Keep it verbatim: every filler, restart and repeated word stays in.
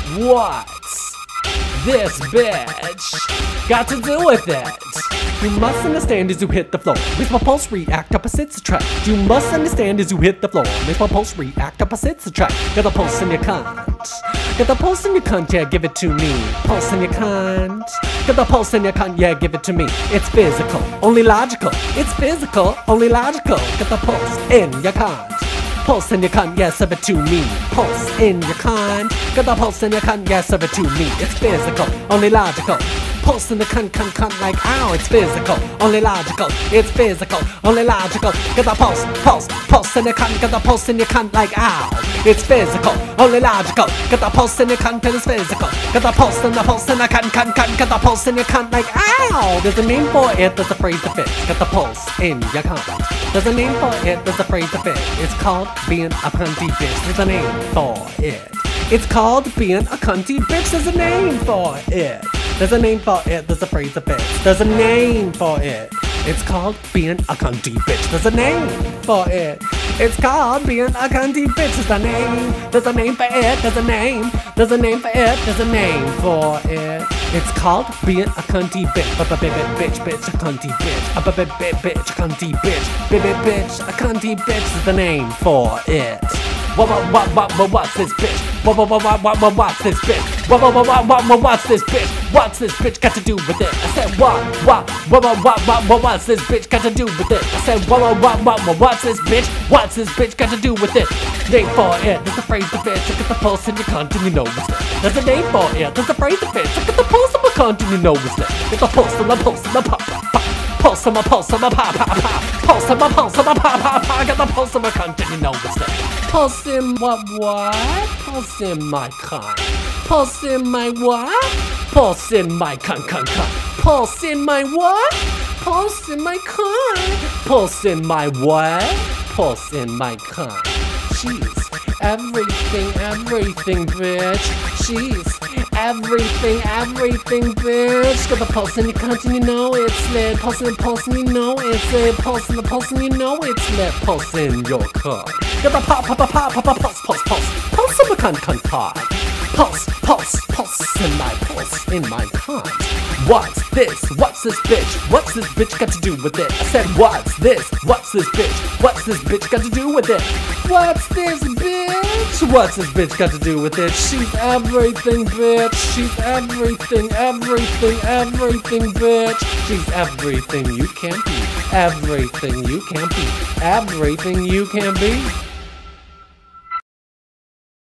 What's this bitch got to do with it? You must understand as you hit the floor, makes my pulse react, opposites attract. You must understand as you hit the floor, makes my pulse react, opposites attract. Got the pulse in your cunt. Got the pulse in your cunt, yeah, give it to me. Pulse in your cunt. Got the pulse in your cunt, yeah, give it to me. It's physical, only logical. It's physical, only logical. Got the pulse in your cunt. Pulse in your cunt, yeah, serve it to me. Pulse in your cunt. Got the pulse in your cunt, yeah, serve it to me. It's physical, only logical. Pulse in the cunt, cunt, cunt like ow. It's physical, only logical. It's physical, only logical. Got the pulse, pulse, pulse in your cunt. Got the pulse in your cunt like ow. It's physical, only logical. Got the pulse in your cunt and it's physical. Got the pulse in the pulse in the cunt, cunt, cunt. Got the pulse in your cunt like ow. There's a name for it, there's a phrase to fit. Got the pulse in your cunt. There's a name for it, there's a phrase to fit. It's called being a cunty bitch. There's a name for it. It's called being a cunty bitch. There's a name for it. There's a name for it, there's a phrase to fit. There's a name for it. It's called being a cunty bitch. There's a name for it. It's called being a cunty bitch. There's a name. There's a name for it. There's a name. There's a name for it. There's a name for it. It's called being a cunty bitch. Bitch, bitch, a cunty bitch. A bitch, bitch, a cunty bitch. Bitch, bitch, a cunty bitch is the name for it. What, what, what, what, what, what's this bitch? What, what, what, what, what, what, what's this bitch? What, what, what, what, what, what, what's this bitch? What's this bitch got to do with it? I said, what, what, what, what, what, what, what, what's this bitch got to do with it? I said, what, what, what, what, what, what's this bitch? What's this bitch got to do with it? Name for it, there's a phrase to fit. Look at the pulse in your cunt and you know it's there. There's a name for it, there's a phrase to fit. Look at the pulse of my cunt and you know it's there. Get the pulse and the pulse and the pop, pop, pop. Pulse on my pulse on my pop, pop, pop. Pulse on my pulse on my pop, pop, pop. I got the pulse on my cunt and you know it's there. Pulse in what, what? Pulse in my cunt. Pulse in my what? Pulse in my cunt, cunt, cunt. Pulse in my what? Pulse in my cunt. Pulse in my what? Pulse in my cunt. She's everything, everything, bitch. She's everything, everything, bitch. Got the pulse in your cunt and you know it's lit. Pulse in the pulse and you know it's lit. Pulse in the pulse and you know it's lit. Pulse in your cunt. Got the pop, pop, pop, pop, pop, pop, pulse, pulse, pulse. Pulse in my cunt, cunt, pop. Pulse, pulse, pulse in my pulse, in my cunt. What's this? What's this bitch? What's this bitch got to do with it? I said, what's this? What's this bitch? What's this bitch got to do with it? What's this bitch? What's this bitch got to do with it? She's everything, bitch. She's everything, everything, everything, bitch. She's everything you can be. Everything you can be. Everything you can be.